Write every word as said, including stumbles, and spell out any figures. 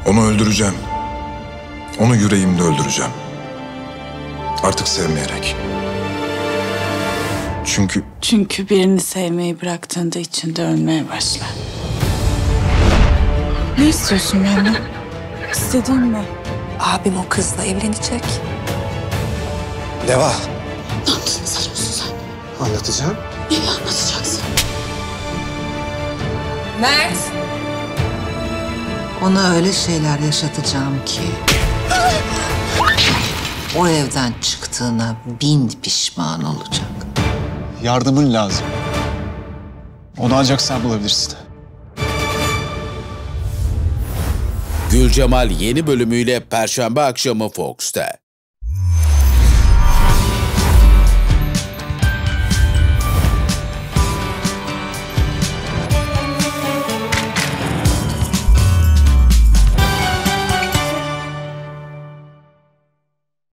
Onu öldüreceğim. Onu yüreğimde öldüreceğim. Artık sevmeyerek. Çünkü... Çünkü birini sevmeyi bıraktığında içinde ölmeye başlar. Ne istiyorsun benden? İstediğin ne? Abim o kızla evlenecek. Deva. Ne yaptığını sanıyorsun sen? Anlatacağım. Neyi anlatacaksın? Mert! Ona öyle şeyler yaşatacağım ki... o evden çıktığına bin pişman olacak. Yardımın lazım. Onu ancak sen bulabilirsin. Gülcemal yeni bölümüyle Perşembe akşamı Fox'ta.